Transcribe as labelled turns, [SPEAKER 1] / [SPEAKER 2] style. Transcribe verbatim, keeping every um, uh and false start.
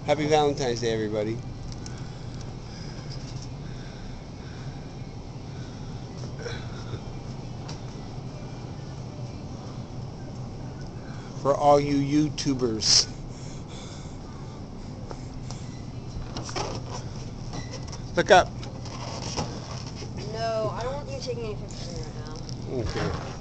[SPEAKER 1] Happy Valentine's Day, everybody. For all you YouTubers. Look up.
[SPEAKER 2] No, I don't want you taking any pictures right now.
[SPEAKER 1] Okay.